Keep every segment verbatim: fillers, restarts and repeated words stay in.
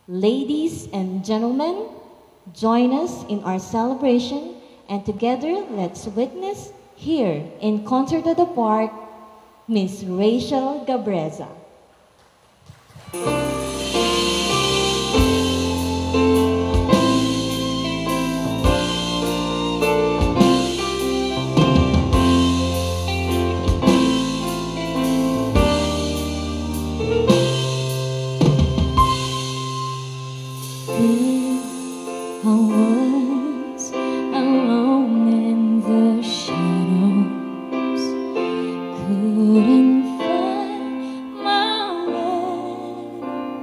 Ladies and gentlemen, join us in our celebration, and together let's witness here in Concert at the Park, Miss Rachel Gabreza. I was alone in the shadows, couldn't find my way,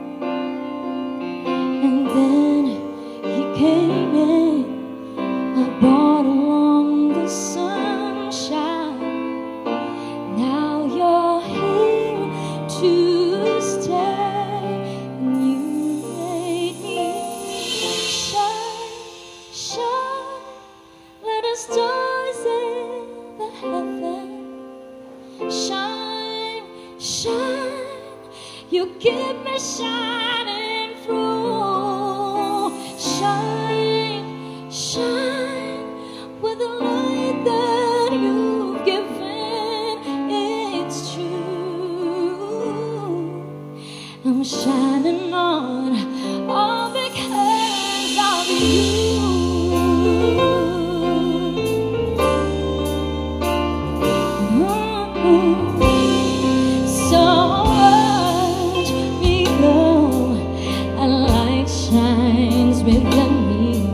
and then you came in. I brought along the sunshine. Now you're here to stay, and you made me shine, let the stars in the heaven shine, shine. You keep me shining through. Shine, shine with the light that you've given. It's true. I'm shining on, all because of you. So watch me glow, a light shines within me.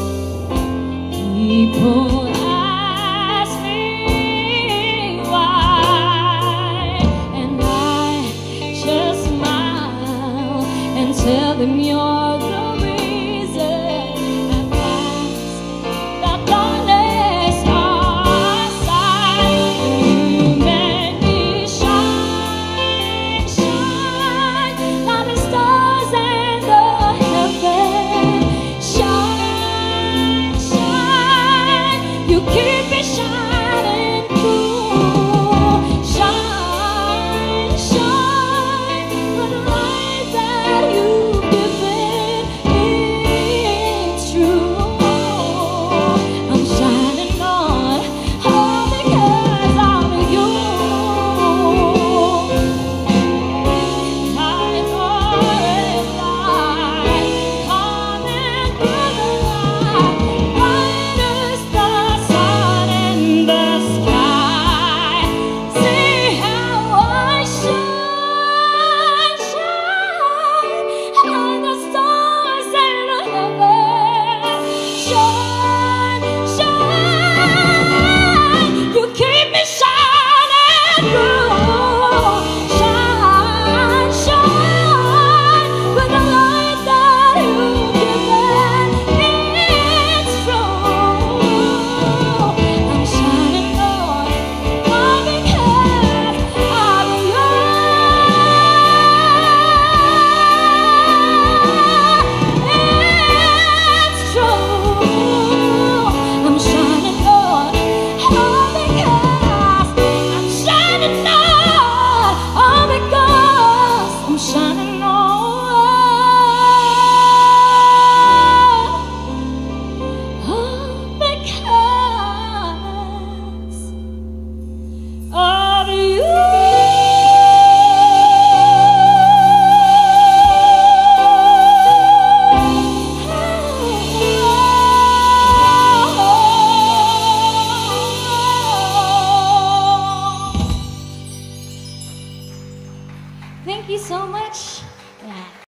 People ask me why, and I just smile and tell them you're the reason. At last, the darkness aside, you make me shine, shine like the stars in the heaven. Shine, shine, you keep me shining through. Shine, shine with the light that you've given. It's true. I'm shining on, all because of you. Light for light, coming through the light, bright as the sun in the sky. See how I shine, shine like the stars in the heaven. Shine, shine, you keep me shining through. Shine, shine with the light that you've given. It's true. I'm shining on, all because of you. It's true. I'm shining on, all because I'm shining on, all because I'm shining on, all because of you. Thank you so much. Yeah.